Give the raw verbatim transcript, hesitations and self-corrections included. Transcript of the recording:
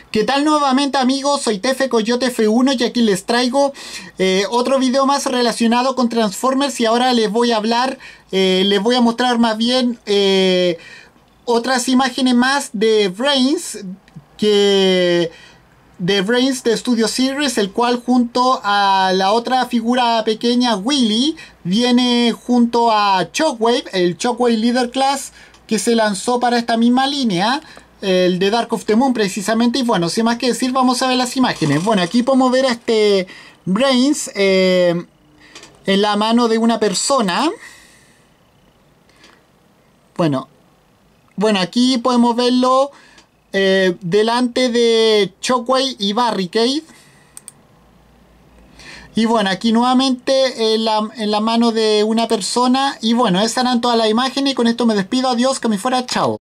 ¿Qué tal nuevamente, amigos? Soy Tefe Coyote F uno y aquí les traigo eh, otro video más relacionado con Transformers. Y ahora les voy a hablar, eh, les voy a mostrar más bien eh, otras imágenes más de Brains, que de Brains de Studio Series, el cual junto a la otra figura pequeña, Willy, viene junto a Shockwave, el Shockwave Leader Class, que se lanzó para esta misma línea, el de Dark of the Moon precisamente. Y bueno, sin más que decir, vamos a ver las imágenes. Bueno, aquí podemos ver a este Brains eh, en la mano de una persona. Bueno, bueno aquí podemos verlo eh, delante de Shockwave y Barricade. Y bueno, aquí nuevamente en la, en la mano de una persona. Y bueno, esas eran todas las imágenes. Y con esto me despido. Adiós, que me fuera. Chao.